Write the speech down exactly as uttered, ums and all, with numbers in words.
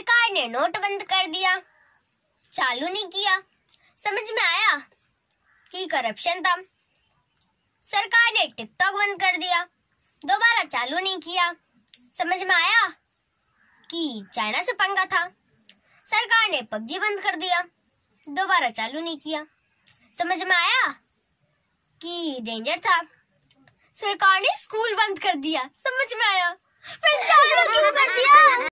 सरकार ने नोट बंद कर दिया, चालू नहीं किया। समझ में आया कि करप्शन था। सरकार ने टिकटॉक बंद कर दिया, दोबारा चालू नहीं किया। समझ में आया कि चाइना से पंगा था। सरकार ने पबजी बंद कर दिया, दोबारा चालू नहीं किया। समझ में आया कि डेंजर था। सरकार ने स्कूल बंद कर दिया। समझ में आया, फिर चालू क्यों कर दिया?